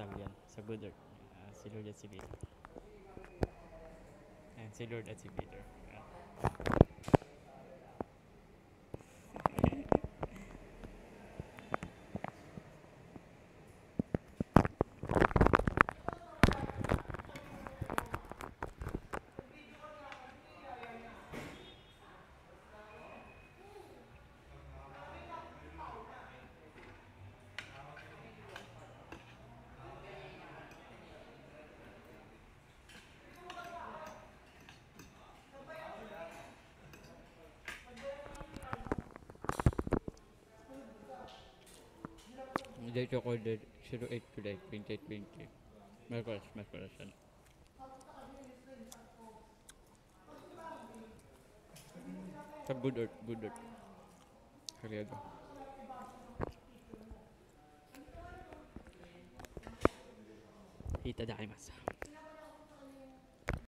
Inasal yan. Sa Good Earth. Si Lord at si Peter. Ayan, si Lord at si Peter. Date recorded 08 July 2020. Merkulas yan. Sa Good Earth. Carriedo. Hita daimasu.